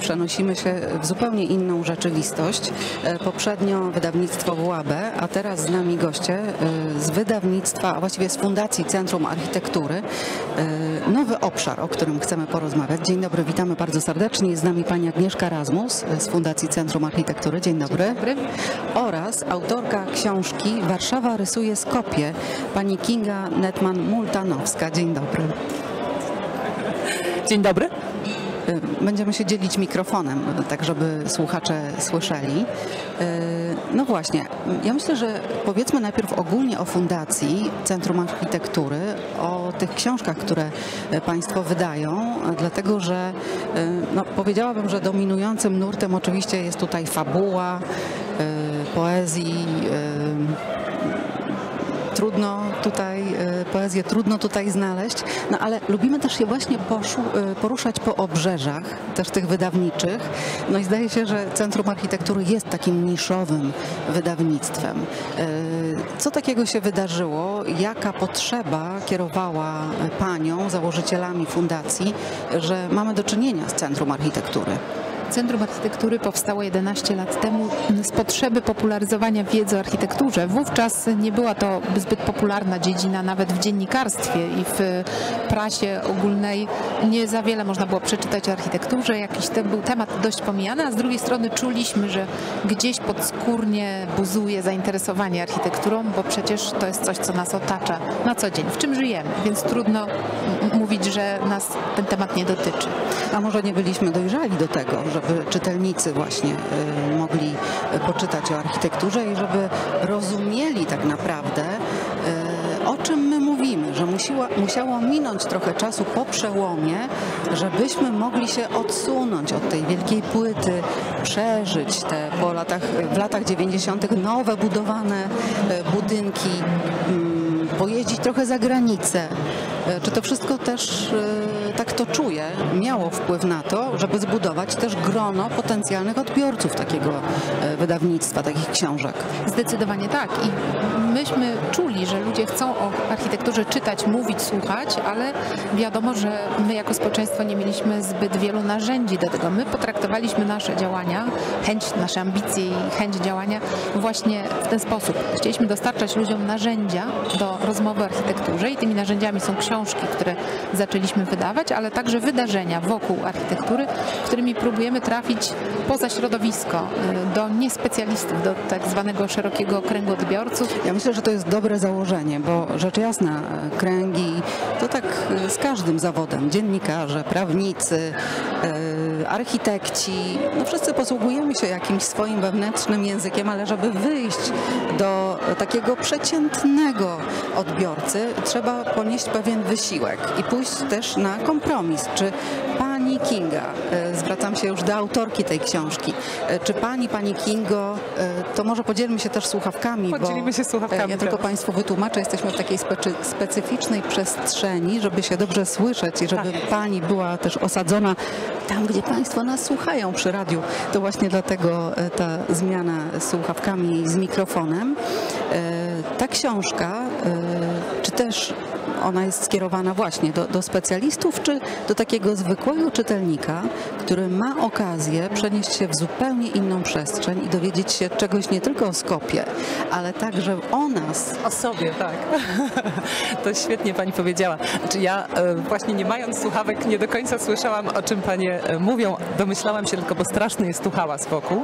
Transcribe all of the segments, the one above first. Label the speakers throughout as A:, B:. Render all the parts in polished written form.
A: przenosimy się w zupełnie inną rzeczywistość. Poprzednio wydawnictwo WABE, a teraz z nami goście z wydawnictwa, a właściwie z Fundacji Centrum Architektury. Nowy obszar, o którym chcemy porozmawiać. Dzień dobry, witamy bardzo serdecznie. Jest z nami pani Agnieszka Razmus z Fundacji Centrum Architektury. Dzień dobry.
B: Dzień dobry.
A: Oraz autorka książki Warszawa rysuje Skopje, pani Kinga Netman-Multanowska. Dzień dobry.
B: Dzień dobry.
A: Będziemy się dzielić mikrofonem, tak żeby słuchacze słyszeli. No właśnie, ja myślę, że powiedzmy najpierw ogólnie o Fundacji Centrum Architektury, o tych książkach, które państwo wydają, dlatego że no, powiedziałabym, że dominującym nurtem oczywiście jest tutaj fabuła, poezji. Poezję trudno tutaj znaleźć, no ale lubimy też się właśnie poruszać po obrzeżach, też tych wydawniczych. No i zdaje się, że Centrum Architektury jest takim niszowym wydawnictwem. Co takiego się wydarzyło? Jaka potrzeba kierowała panią, założycielami fundacji, że mamy do czynienia z Centrum Architektury?
B: Centrum Architektury powstało 11 lat temu z potrzeby popularyzowania wiedzy o architekturze. Wówczas nie była to zbyt popularna dziedzina nawet w dziennikarstwie i w prasie ogólnej. Nie za wiele można było przeczytać o architekturze. Jakiś był temat dość pomijany, a z drugiej strony czuliśmy, że gdzieś podskórnie buzuje zainteresowanie architekturą, bo przecież to jest coś, co nas otacza na co dzień, w czym żyjemy, więc trudno mówić, że nas ten temat nie dotyczy.
A: A może nie byliśmy dojrzali do tego, żeby czytelnicy właśnie mogli poczytać o architekturze i żeby rozumieli tak naprawdę, o czym my mówimy, że musiało minąć trochę czasu po przełomie, żebyśmy mogli się odsunąć od tej wielkiej płyty, przeżyć te w latach 90. nowe budowane budynki, pojeździć trochę za granicę. Czy to wszystko też, tak to czuję, miało wpływ na to, żeby zbudować też grono potencjalnych odbiorców takiego wydawnictwa, takich książek?
B: Zdecydowanie tak. I myśmy czuli, że ludzie chcą o architekturze czytać, mówić, słuchać, ale wiadomo, że my jako społeczeństwo nie mieliśmy zbyt wielu narzędzi do tego. My potraktowaliśmy nasze działania, nasze ambicje i chęć działania właśnie w ten sposób. Chcieliśmy dostarczać ludziom narzędzia do rozmowy o architekturze i tymi narzędziami są książki, które zaczęliśmy wydawać, ale także wydarzenia wokół architektury, którymi próbujemy trafić poza środowisko, do niespecjalistów, do tak zwanego szerokiego kręgu odbiorców.
A: Ja myślę, że to jest dobre założenie, bo rzecz jasna, kręgi to tak z każdym zawodem, dziennikarze, prawnicy, architekci, no wszyscy posługujemy się jakimś swoim wewnętrznym językiem, ale żeby wyjść do takiego przeciętnego odbiorcy, trzeba ponieść pewien wysiłek i pójść też na kompromis. Czy pani Kinga, zwracam się już do autorki tej książki, czy pani Kingo, to może podzielmy się też słuchawkami,
B: Podzielimy się słuchawkami.
A: Ja tylko państwu wytłumaczę, jesteśmy w takiej specyficznej przestrzeni, żeby się dobrze słyszeć i żeby pani była też osadzona tam, gdzie państwo nas słuchają przy radiu. To właśnie dlatego ta zmiana z słuchawkami, z mikrofonem. Ta książka, czy też ona jest skierowana właśnie do specjalistów, czy do takiego zwykłego czytelnika, który ma okazję przenieść się w zupełnie inną przestrzeń i dowiedzieć się czegoś nie tylko o Skopie, ale także o nas.
C: O sobie, tak. To świetnie pani powiedziała. Znaczy ja właśnie nie mając słuchawek nie do końca słyszałam, o czym panie mówią. Domyślałam się tylko, bo straszny jest tu hałas wokół.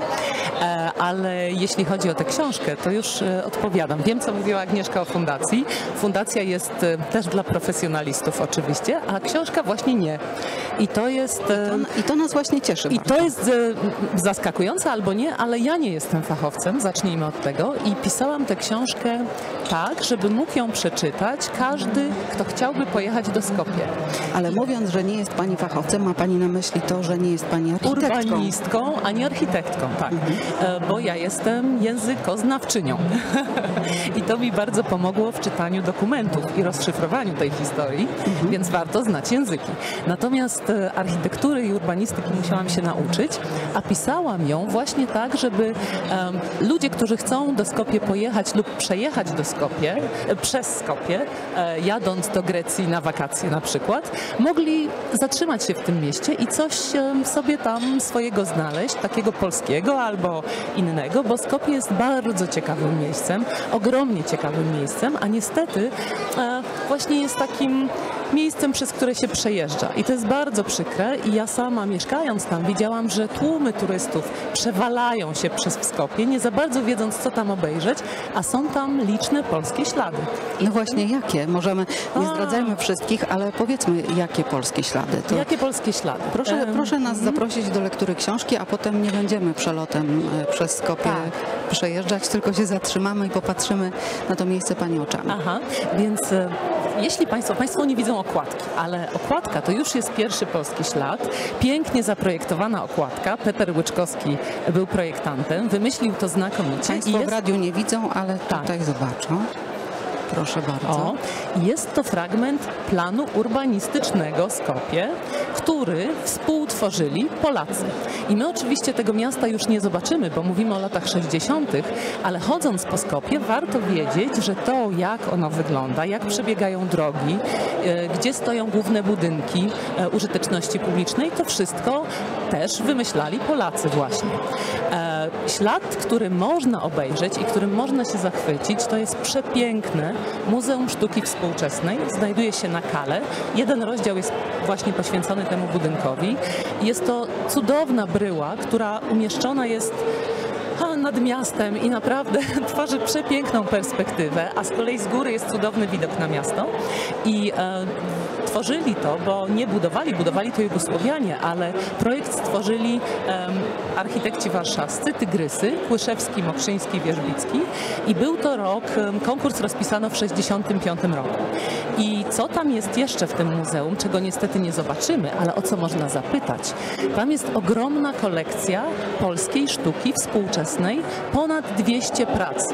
C: Ale jeśli chodzi o tę książkę, to już odpowiadam. Wiem, co mówiła Agnieszka o fundacji. Fundacja jest też dla profesjonalistów oczywiście, a książka właśnie nie. I to jest...
A: I to nas właśnie cieszy.
C: I to jest zaskakujące albo nie, ale ja nie jestem fachowcem, zacznijmy od tego. I pisałam tę książkę tak, żeby mógł ją przeczytać każdy, kto chciałby pojechać do Skopie.
A: Ale mówiąc, że nie jest pani fachowcem, ma pani na myśli to, że nie jest pani architektką.
C: Urbanistką, a nie architektką, tak. Bo ja jestem językoznawczynią. I to mi bardzo pomogło w czytaniu dokumentów i rozszyfrowaniu opracowaniu tej historii, więc warto znać języki. Natomiast architektury i urbanistyki musiałam się nauczyć, a pisałam ją właśnie tak, żeby ludzie, którzy chcą do Skopje pojechać lub przejechać do Skopje, przez Skopje, jadąc do Grecji na wakacje na przykład, mogli zatrzymać się w tym mieście i coś sobie tam swojego znaleźć, takiego polskiego albo innego, bo Skopje jest bardzo ciekawym miejscem, ogromnie ciekawym miejscem, a niestety właśnie jest takim miejscem, przez które się przejeżdża. I to jest bardzo przykre i ja sama mieszkając tam widziałam, że tłumy turystów przewalają się przez Skopje, nie za bardzo wiedząc, co tam obejrzeć, a są tam liczne polskie ślady.
A: No właśnie, jakie? Możemy, nie zdradzajmy wszystkich, ale powiedzmy, jakie polskie ślady. To
C: Jakie polskie ślady?
A: proszę nas zaprosić do lektury książki, a potem nie będziemy przelotem przez Skopje przejeżdżać, tylko się zatrzymamy i popatrzymy na to miejsce Pani oczami.
C: Aha, więc jeśli Państwo nie widzą okładki, ale okładka to już jest pierwszy polski ślad, pięknie zaprojektowana okładka, Peter Łyczkowski był projektantem, wymyślił to znakomicie.
A: Państwo w radiu nie widzą, ale tutaj zobaczą. Proszę bardzo.
C: Jest to fragment planu urbanistycznego Skopje, który współtworzyli Polacy. I my oczywiście tego miasta już nie zobaczymy, bo mówimy o latach 60., ale chodząc po Skopje warto wiedzieć, że to, jak ono wygląda, jak przebiegają drogi, gdzie stoją główne budynki użyteczności publicznej, to wszystko też wymyślali Polacy właśnie. Ślad, który można obejrzeć i którym można się zachwycić, to jest przepiękne Muzeum Sztuki Współczesnej. Znajduje się na Kale. Jeden rozdział jest właśnie poświęcony temu budynkowi. Jest to cudowna bryła, która umieszczona jest nad miastem i naprawdę tworzy przepiękną perspektywę, a z kolei z góry jest cudowny widok na miasto. I tworzyli to, bo nie budowali to Jugosłowianie, ale projekt stworzyli architekci warszawscy, Tygrysy, Kłyszewski, Mokrzyński, Wierzbicki i był to rok, konkurs rozpisano w 1965 roku. I co tam jest jeszcze w tym muzeum, czego niestety nie zobaczymy, ale o co można zapytać? Tam jest ogromna kolekcja polskiej sztuki współczesnej, ponad 200 prac,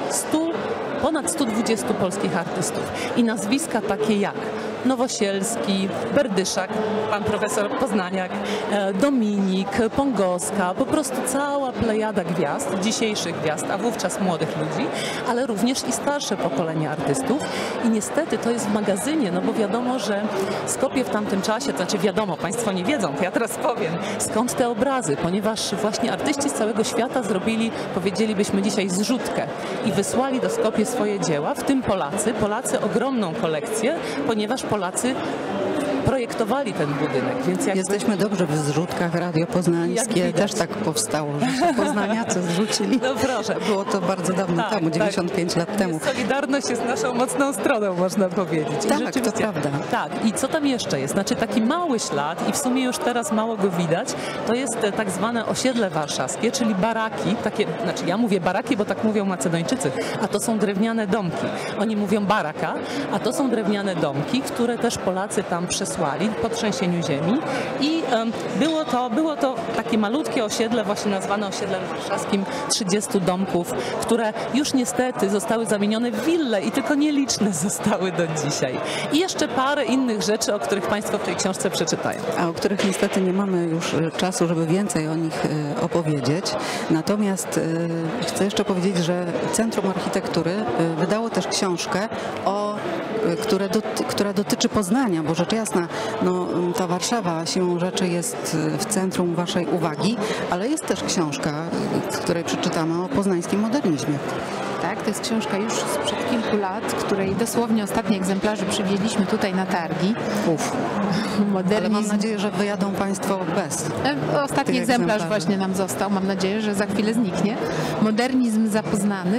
C: ponad 120 polskich artystów i nazwiska takie jak Nowosielski, Berdyszak, pan profesor Poznaniak, Dominik, Pongowska, po prostu cała plejada gwiazd, dzisiejszych gwiazd, a wówczas młodych ludzi, ale również i starsze pokolenie artystów. I niestety to jest w magazynie, no bo wiadomo, że Skopje w tamtym czasie, to znaczy wiadomo, Państwo nie wiedzą, to ja teraz powiem, skąd te obrazy, ponieważ właśnie artyści z całego świata zrobili, powiedzielibyśmy dzisiaj, zrzutkę i wysłali do Skopje swoje dzieła, w tym Polacy ogromną kolekcję, ponieważ Polacy projektowali ten budynek, więc
A: jesteśmy dobrze w zrzutkach, Radio Poznańskie też tak powstało, że się poznaniacy zrzucili.
C: No proszę.
A: Było to bardzo dawno temu, 95 lat temu.
C: Solidarność jest naszą mocną stroną, można powiedzieć.
A: Tak, to prawda.
C: Tak, i co tam jeszcze jest? Znaczy taki mały ślad i w sumie już teraz mało go widać, to jest tak zwane osiedle warszawskie, czyli baraki, takie, znaczy ja mówię baraki, bo tak mówią Macedończycy, a to są drewniane domki. Oni mówią baraka, a to są drewniane domki, które też Polacy tam przesłali po trzęsieniu ziemi i było to takie malutkie osiedle, właśnie nazwane osiedlem warszawskim, 30 domków, które już niestety zostały zamienione w wille i tylko nieliczne zostały do dzisiaj. I jeszcze parę innych rzeczy, o których Państwo w tej książce przeczytają.
A: A o których niestety nie mamy już czasu, żeby więcej o nich opowiedzieć. Natomiast chcę jeszcze powiedzieć, że Centrum Architektury wydało też książkę która dotyczy Poznania, bo rzecz jasna, no, ta Warszawa siłą rzeczy jest w centrum Waszej uwagi, ale jest też książka, w której przeczytamy o poznańskim modernizmie.
B: Tak, to jest książka już sprzed kilku lat, której dosłownie ostatnie egzemplarze przywieźliśmy tutaj na targi.
A: Ale mam nadzieję, że wyjadą Państwo bez.
B: Ostatni egzemplarz właśnie nam został. Mam nadzieję, że za chwilę zniknie. Modernizm zapoznany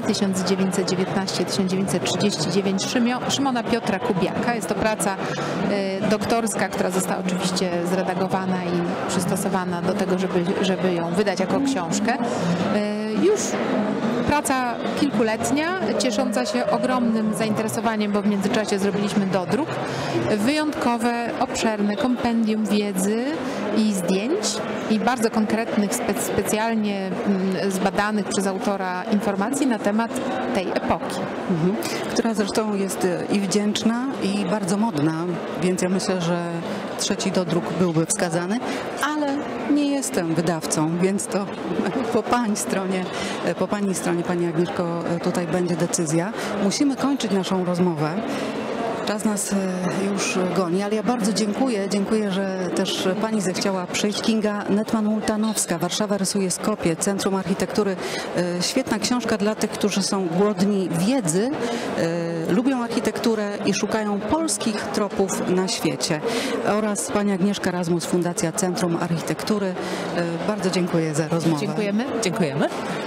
B: 1919-1939 Szymona Piotra Kubiaka. Jest to praca doktorska, która została oczywiście zredagowana i przystosowana do tego, żeby ją wydać jako książkę. Już praca kilkuletnia. kilkuletnia, ciesząca się ogromnym zainteresowaniem, bo w międzyczasie zrobiliśmy dodruk. Wyjątkowe, obszerne kompendium wiedzy i zdjęć i bardzo konkretnych, specjalnie zbadanych przez autora informacji na temat tej epoki.
A: Która zresztą jest i wdzięczna, i bardzo modna, więc ja myślę, że trzeci dodruk byłby wskazany, ale nie jestem wydawcą, więc to po Pani stronie, Pani Agnieszko, tutaj będzie decyzja. Musimy kończyć naszą rozmowę. Czas nas już goni, ale ja bardzo dziękuję, że też Pani zechciała przyjść. Kinga Netman-Multanowska, Warszawa rysuje Skopie, Centrum Architektury. Świetna książka dla tych, którzy są głodni wiedzy, lubią architekturę i szukają polskich tropów na świecie. Oraz Pani Agnieszka Razmus, Fundacja Centrum Architektury. Bardzo dziękuję za rozmowę.
B: Dziękujemy.
C: Dziękujemy.